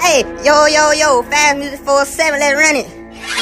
Hey, yo, Fast Music 47, let's run it.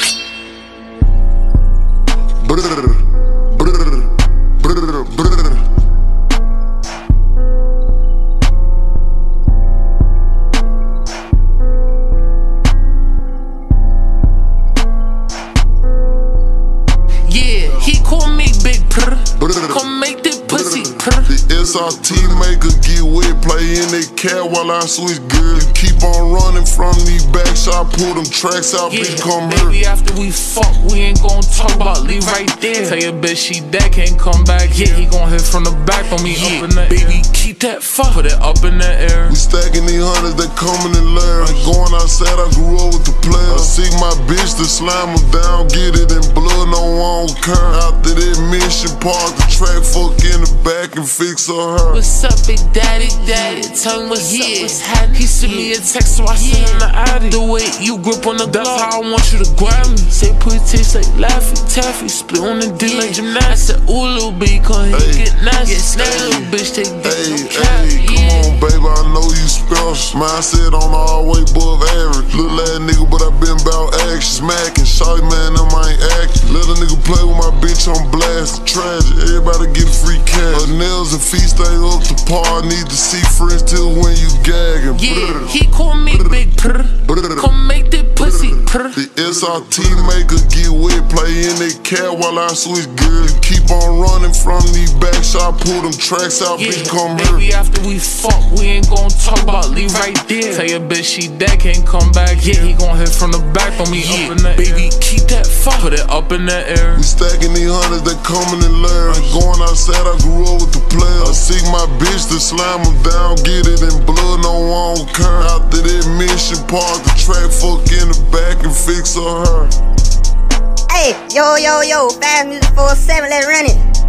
Yeah, he call me Big Purr. Come make that pussy purr. The SRT maker get wet, play in that cat while I switch gears. Keep on running from these backs, I pull them tracks out, bitch, come here. Baby, after we fuck, we ain't gon' talk about leave right there. Tell your bitch she dead, can't come back. Yeah, he gon' hit from the back on me, up in the baby, keep that fuck, put it up in the air. We stacking these hundreds, they coming in layer. Going outside, I grew up with the players. I seek my bitch to slam them down, get it in blood, no one don't care. After that mission, park the track, fuck in the back and fix her. What's up, big daddy? Tell me what's up, what's happening. He sent me a text, so I sent him the addy. The way you grip on the that's how I want you to grab me. Say put it taste like Laffy Taffy, split on the dick like gymnastics. I said, ooh, little bitch, come here, get nasty. Snake, little bitch, take dick, come on, baby, I know you special. Mindset on all way above average. Little ass nigga, but I been about action. Smacking, shawty, man, them I ain't acting. Let a nigga play with my bitch on blast. Tragic, everybody get free cash. Her nails and feet stay up to par. Need to see friends till when you gagging. Yeah, he call me Big Purr. Come make that pussy purr. The SRT maker get wet, play in that cat while I switch gears. Keep on running from these backs, I pull them tracks out, bitch, come here. Baby, after we fuck, we ain't gon' talk about leave right there. Tell your bitch she dead, can't come back. Yeah, he gon' hit from the back on me, up in the air. Baby, keep that fuck, put it up in the air. We stacking these hundreds, they coming in layers. Going outside, I grew up with the players. I seek my bitch to slam them down, get it in blood, no one don't care. After that mission, park the track, fuck in the back and fix her. Hey, yo, Fast Music 47, let's run it.